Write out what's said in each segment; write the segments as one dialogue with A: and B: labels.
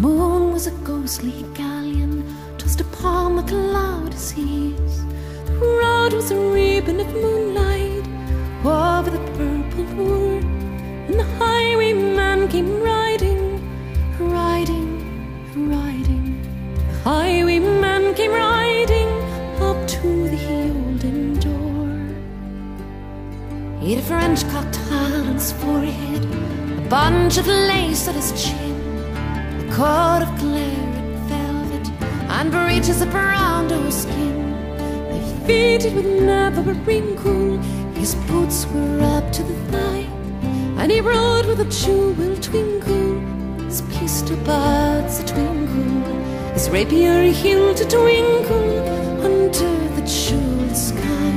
A: moon was a ghostly galleon tossed upon the cloudy seas. The road was a ribbon of moonlight over the purple moor, and the highwayman came riding, riding, riding. The highwayman came riding up to the olden door. He had a French-cocked hat on his forehead, a bunch of lace at his chin, a coat of claret velvet, and breeches of brown skin. They fitted with never a wrinkle. His boots were up to the thigh, and he rode with a jewel twinkle. His pistol buds a twinkle, his rapier hilt a twinkle under the jeweled sky.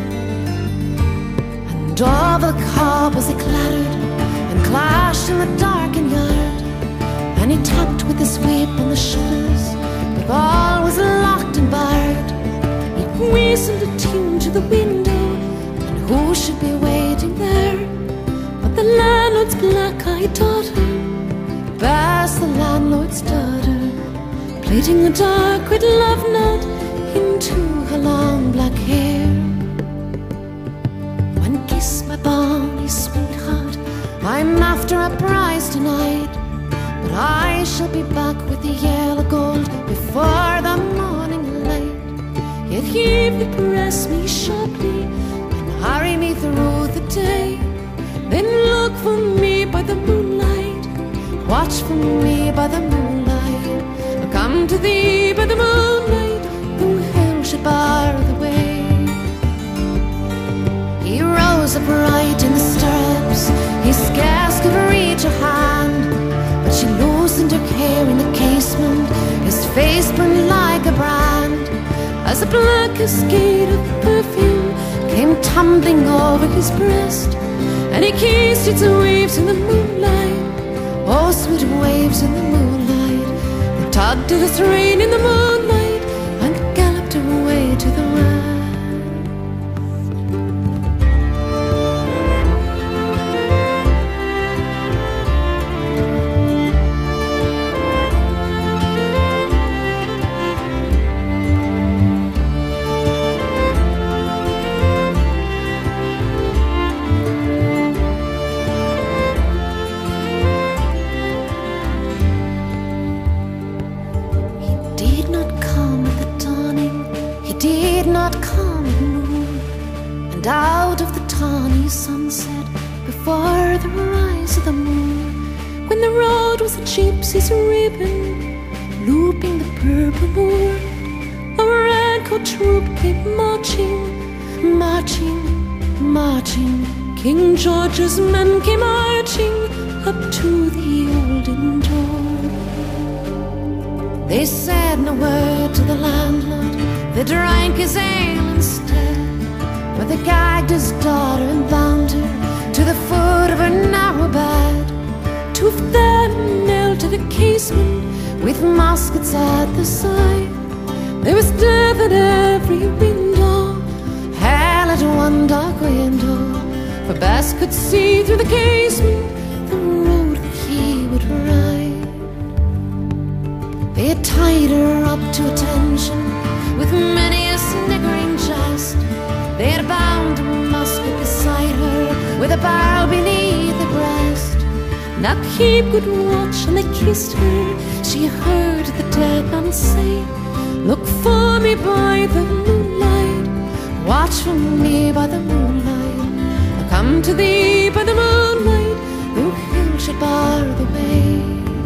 A: And all the cobbles they clattered and clashed in the darkened yard, and he tapped with his whip on the shutters, but all was locked and barred. He whistled a tune to the window, and who should be waiting there but the landlord's black-eyed daughter, Bess, the landlord's daughter, plaiting a dark red love knot into her long black hair. One kiss, my bonny sweetheart, I'm after a prize tonight, but I shall be back with the yellow gold before the morning light. Yet he would press me sharply and hurry me through the day. Then look for me by the moonlight, watch for me by the moonlight. I'll come to thee by the moonlight, though hell should bar the way. He rose upright in the stirrups, he scarce could reach her hand, but she loosened her hair in the casement. His face burned like a brand, as the black cascade of perfume came tumbling over his breast, and he kissed its waves in the moonlight. Oh, sweet waves in the moonlight, they tugged at his rein in the moonlight and galloped away to the west. And out of the tawny sunset, before the rise of the moon, when the road was a gypsy's ribbon, looping the purple moor, a red-coat troop came marching, marching, marching. King George's men came marching up to the olden door. They said no word to the landlord, they drank his ale instead, but they gagged his daughter and bound her to the foot of her narrow bed. Two of them knelt to the casement with muskets at their side. There was death at every window, hell at one dark window, for Bess could see through the casement the road that he would ride. They had tied her up to attention with many a sniggering jest. They had bound a musket beside her with a barrel beneath the breast. Now keep good watch, and they kissed her. She heard the dead man say, look for me by the moonlight, watch for me by the moonlight. I'll come to thee by the moonlight, though hell should bar the way.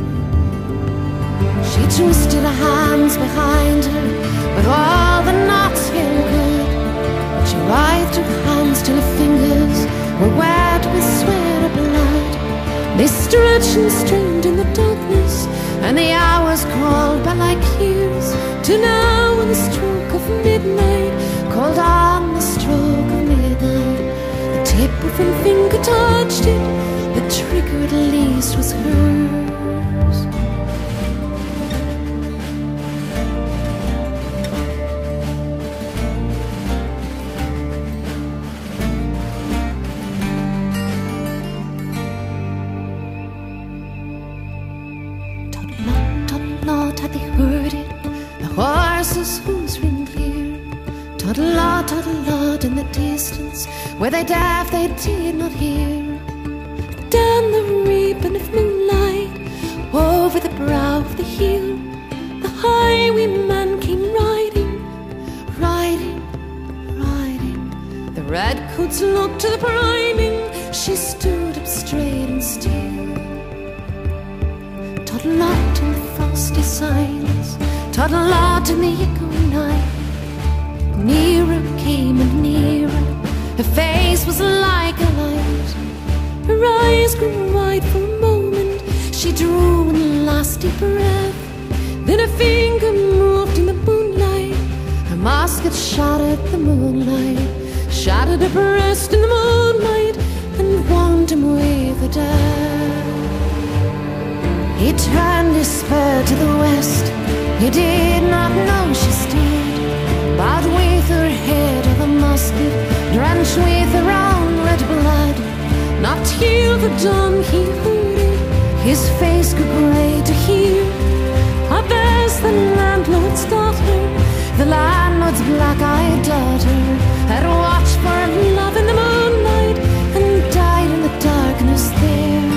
A: She twisted her hands behind her, but all the knots held good. She writhed her hands till her fingers were wet with sweat of blood. They stretched and strained in the darkness, and the hours crawled by like years, till now on the stroke of midnight, called on the stroke of midnight, the tip of her finger touched it, the trigger at least was hers. had they heard it, the horses' hooves ring clear. Toddle-a, in the distance, where they deaf they did not hear. Down the ribbon of moonlight, over the brow of the hill, the highwayman came riding, riding, riding. The redcoats looked to the priming, she stood up straight and still. Toddle-a in the frosty silence, toddle-a in the echoing night. Nearer came and nearer, her face was like a light. Her eyes grew wide for a moment, she drew one last deep breath. Then her finger moved in the moonlight, her musket shot at the moonlight, shattered her breast in the moonlight, and warmed him with a death. He turned his spur to the west, he did not know she stood, bowed with her head of a musket, drenched with her own red blood. Not till the dawn he heard it, his face grew grey to hear. Abess, the landlord's daughter, the landlord's black-eyed daughter, had watched for love in the moonlight, and died in the darkness there.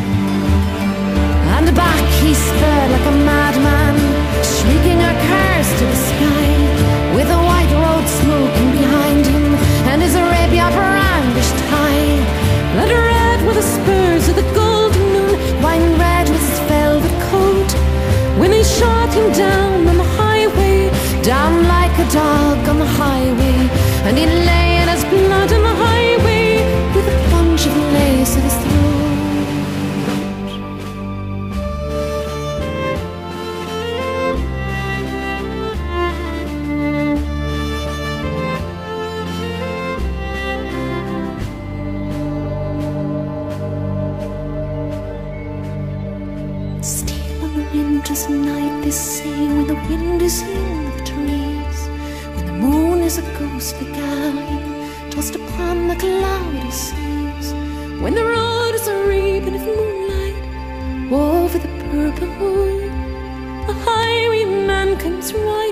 A: And back he sped like a madman, shrieking a curse to the sky, with the white road smoking behind him, and his Arabia brandished high. Blood red were the spurs of the golden noon, wine red was his velvet coat, when they shot him down on the highway, down like a dog on the highway. And he lay in his blood on the highway, with a bunch of lace at his throat. Winter's night, they say, when the wind is in the trees, when the moon is a ghostly galleon tossed upon the cloudy seas, when the road is a ribbon of moonlight over the purple moor, a highwayman comes riding